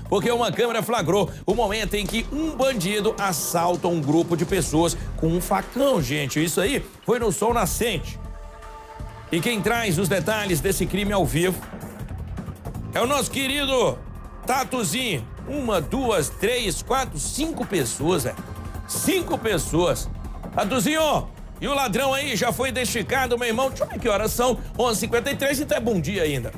porque uma câmera flagrou o momento em que um bandido assalta um grupo de pessoas com um facão, gente. Isso aí foi no Sol Nascente. E quem traz os detalhes desse crime ao vivo é o nosso querido Tatuzinho. 1, 2, 3, 4, 5 pessoas, 5 pessoas. Tatuzinho, e o ladrão aí já foi identificado, meu irmão? Deixa eu ver que horas são. 11h53, então é bom dia ainda.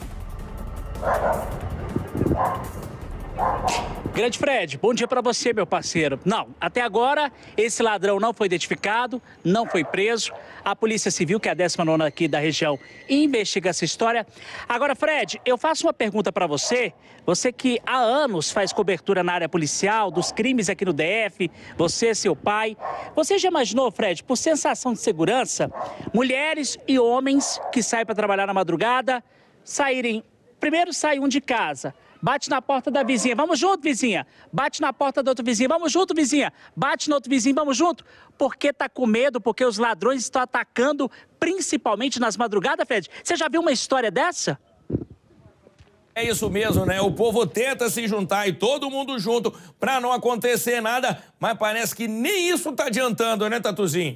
Grande Fred, bom dia pra você, meu parceiro. Não, até agora, esse ladrão não foi identificado, não foi preso. A Polícia Civil, que é a 19ª aqui da região, investiga essa história. Agora, Fred, eu faço uma pergunta pra você. Você que há anos faz cobertura na área policial, dos crimes aqui no DF, você, seu pai. Você já imaginou, Fred, por sensação de segurança, mulheres e homens que saem pra trabalhar na madrugada, primeiro sai um de casa, bate na porta da vizinha, vamos junto, vizinha. Bate na porta da outra vizinha, vamos junto, vizinha. Bate no outro vizinho, vamos junto. Porque tá com medo, porque os ladrões estão atacando, principalmente nas madrugadas, Fred. Você já viu uma história dessa? É isso mesmo, né? O povo tenta se juntar e todo mundo junto pra não acontecer nada, mas parece que nem isso tá adiantando, né, Tatuzinho?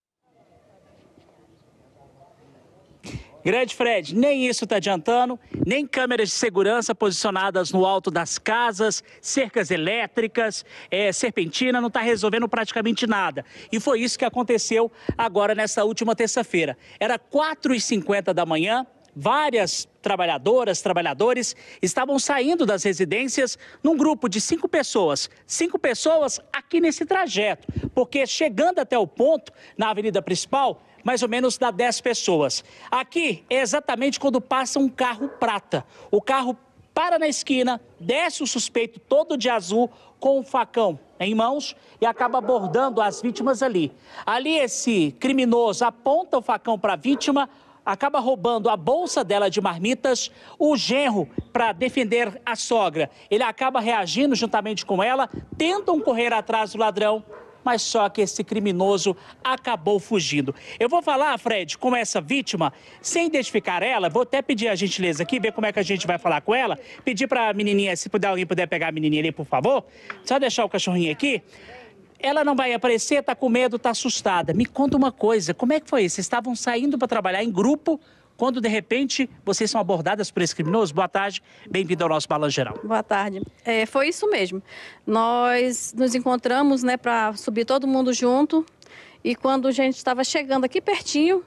Grande Fred, nem isso está adiantando, nem câmeras de segurança posicionadas no alto das casas, cercas elétricas, serpentina, não está resolvendo praticamente nada. E foi isso que aconteceu agora nessa última terça-feira. Era 4h50 da manhã, várias trabalhadoras, trabalhadores estavam saindo das residências num grupo de 5 pessoas. 5 pessoas aqui nesse trajeto, porque chegando até o ponto, na avenida principal, mais ou menos dá 10 pessoas. Aqui é exatamente quando passa um carro prata. O carro para na esquina, desce o suspeito todo de azul com um facão em mãos e acaba abordando as vítimas ali. Ali esse criminoso aponta o facão para a vítima, acaba roubando a bolsa dela de marmitas, o genro, para defender a sogra. Ele acaba reagindo juntamente com ela, tentam correr atrás do ladrão, mas só que esse criminoso acabou fugindo. Eu vou falar, Fred, com essa vítima, sem identificar ela, vou até pedir a gentileza aqui, ver como é que a gente vai falar com ela, pedir para a menininha, se alguém puder pegar a menininha ali, por favor, só deixar o cachorrinho aqui. Ela não vai aparecer, tá com medo, tá assustada. Me conta uma coisa, como é que foi isso? Vocês estavam saindo para trabalhar em grupo, quando de repente vocês são abordadas por esse criminoso? Boa tarde, bem-vindo ao nosso Balanço Geral. Boa tarde. Foi isso mesmo. Nós nos encontramos, né, para subir todo mundo junto, e quando a gente estava chegando aqui pertinho,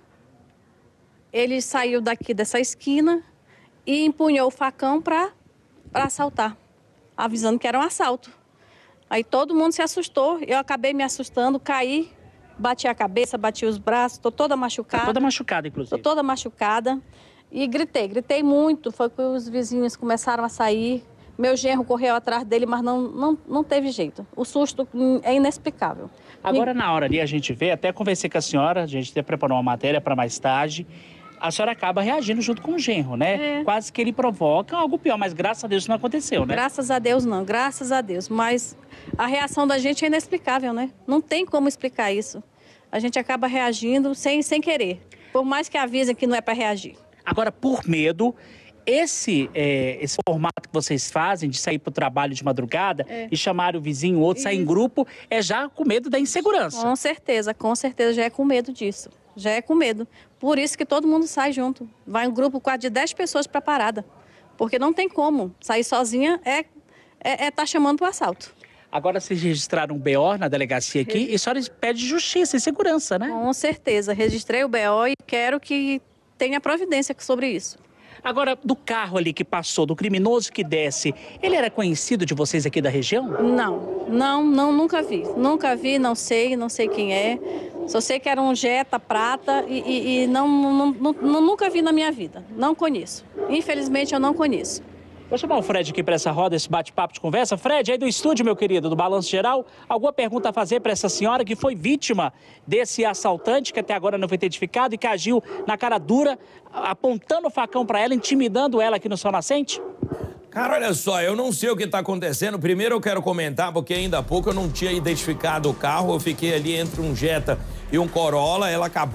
ele saiu daqui dessa esquina e empunhou o facão para assaltar, avisando que era um assalto. Aí todo mundo se assustou, eu acabei me assustando, caí, bati a cabeça, bati os braços, estou toda machucada. Tá toda machucada, inclusive. Estou toda machucada e gritei muito, foi que os vizinhos começaram a sair, meu genro correu atrás dele, mas não teve jeito. O susto é inexplicável. Agora, na hora ali, a gente vê, até conversei com a senhora, a gente até preparou uma matéria para mais tarde, a senhora acaba reagindo junto com o genro, né? Quase que ele provoca algo pior, mas graças a Deus isso não aconteceu, né? Graças a Deus não, graças a Deus. Mas a reação da gente é inexplicável, né? Não tem como explicar isso. A gente acaba reagindo sem querer, por mais que avisem que não é para reagir. Agora, por medo, esse formato que vocês fazem de sair para o trabalho de madrugada e chamar o vizinho, o outro, sair em grupo, é já com medo da insegurança. Com certeza já é com medo disso. Já é com medo. Por isso que todo mundo sai junto. Vai um grupo quase de 10 pessoas para a parada. Porque não tem como. Sair sozinha tá chamando para o assalto. Agora vocês registraram um BO na delegacia aqui e a senhora pede justiça e segurança, né? Com certeza. Registrei o BO e quero que tenha providência sobre isso. Agora, do carro ali que passou, do criminoso que desce, ele era conhecido de vocês aqui da região? Não, nunca vi. Nunca vi, não sei quem é. Só sei que era um Jetta prata e nunca vi na minha vida. Não conheço. Infelizmente, eu não conheço. Vou chamar o Fred aqui para essa roda, esse bate-papo de conversa. Fred, aí do estúdio, meu querido, do Balanço Geral, alguma pergunta a fazer para essa senhora que foi vítima desse assaltante, que até agora não foi identificado e que agiu na cara dura, apontando o facão para ela, intimidando ela aqui no Sol Nascente? Cara, olha só, eu não sei o que está acontecendo. Primeiro eu quero comentar, porque ainda há pouco eu não tinha identificado o carro. Eu fiquei ali entre um Jetta e um Corolla. Ela acabou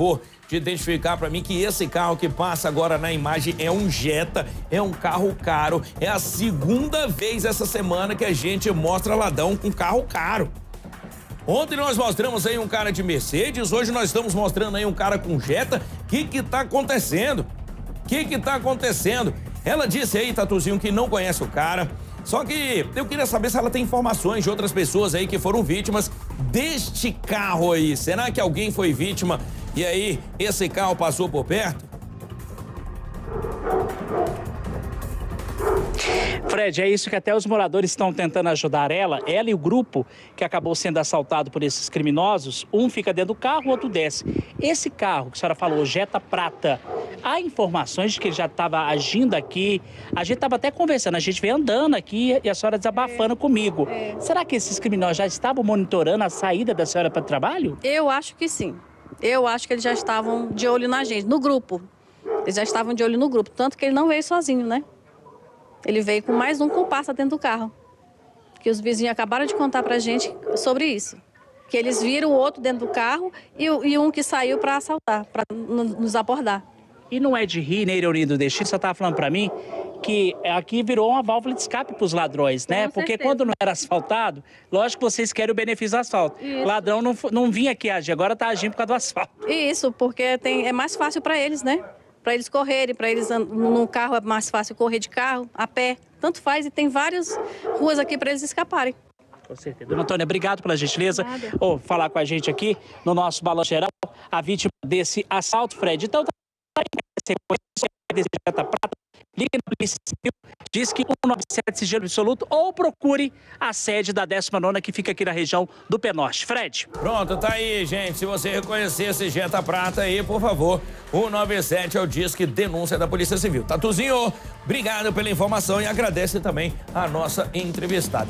de identificar para mim que esse carro que passa agora na imagem é um Jetta, é um carro caro. É a segunda vez essa semana que a gente mostra ladrão com carro caro. Ontem nós mostramos aí um cara de Mercedes, hoje nós estamos mostrando aí um cara com Jetta. O que tá acontecendo? O que tá acontecendo? Ela disse aí, Tatuzinho, que não conhece o cara. Só que eu queria saber se ela tem informações de outras pessoas aí que foram vítimas deste carro aí. Será que alguém foi vítima e aí esse carro passou por perto? Fred, é isso que até os moradores estão tentando ajudar ela e o grupo que acabou sendo assaltado por esses criminosos. Um fica dentro do carro, o outro desce. Esse carro que a senhora falou, Jetta prata, há informações de que ele já estava agindo aqui. A gente estava até conversando, a gente veio andando aqui e a senhora desabafando comigo. Será que esses criminosos já estavam monitorando a saída da senhora para o trabalho? Eu acho que sim. Eu acho que eles já estavam de olho na gente, no grupo. Eles já estavam de olho no grupo, tanto que ele não veio sozinho, né? Ele veio com mais um comparsa dentro do carro. Que os vizinhos acabaram de contar pra gente sobre isso. Que eles viram o outro dentro do carro e um que saiu para assaltar, para nos abordar. E não é de rir, nem ironia do destino, você estava falando para mim que aqui virou uma válvula de escape para os ladrões, né? Porque quando não era asfaltado, lógico que vocês querem o benefício do asfalto. Isso. Ladrão não vinha aqui agir, agora está agindo por causa do asfalto. Isso, porque é mais fácil para eles, né? Para eles correrem, para eles no carro é mais fácil correr de carro, a pé, tanto faz. E tem várias ruas aqui para eles escaparem. Com certeza. Dona Antônia, obrigado pela gentileza. Falar com a gente aqui no nosso Balanço Geral, a vítima desse assalto, Fred. Então, Jetta prata, ligue na Polícia Civil, diz que 197 sigilo absoluto ou procure a sede da 19ª que fica aqui na região do Penorte. Fred. Pronto, tá aí, gente. Se você reconhecer esse Jetta prata aí, por favor, 197 é o disque denúncia da Polícia Civil. Tatuzinho, obrigado pela informação e agradece também a nossa entrevistada.